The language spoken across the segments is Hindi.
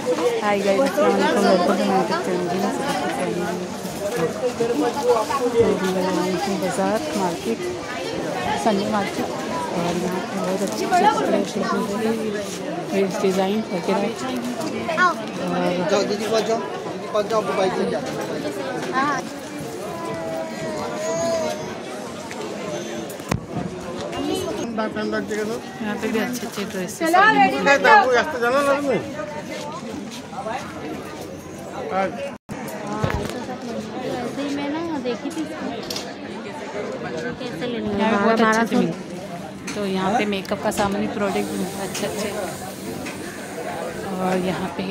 हाय गाइस, अस्सलाम वालेकुम। Welcome to my channel. बाज़ार मार्केट, संडे मार्केट, और यहाँ पे बहुत अच्छे कपड़े ड्रेस डिज़ाइन वगैरह। यहाँ पे भी अच्छे अच्छे ड्रेस देखी थी कैसे लेना है, बहुत अच्छे से मिलते। तो यहाँ पे मेकअप का सामान प्रोडक्ट भी मिलता है अच्छे अच्छे। और यहाँ पे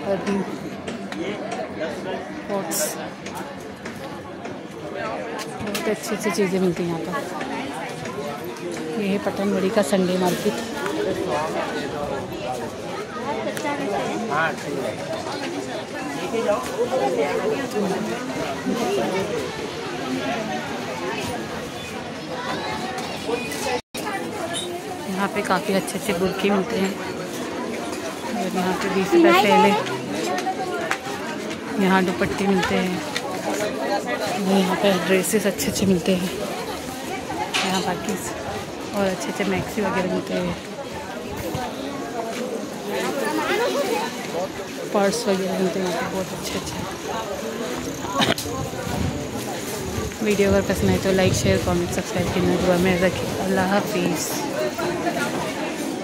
पॉट्स, बहुत अच्छी अच्छी चीज़ें मिलती हैं यहाँ पर। ये है पटनबड़ी का संडे मार्केट। यहाँ पे काफ़ी अच्छे अच्छे बुर्के मिलते हैं। और यहाँ पे 20 रुपये पहले यहाँ दुपट्टे मिलते हैं। यहाँ पे ड्रेसेस अच्छे अच्छे मिलते हैं। यहाँ बाकी और अच्छे अच्छे मैक्सी वगैरह मिलते हैं। पर्स वगैरह मिलते हैं यहाँ पे बहुत अच्छे अच्छे। वीडियो अगर पसंद आए तो लाइक शेयर कमेंट सब्सक्राइब करना दुआ में रखिए। अल्लाह हाफिज़।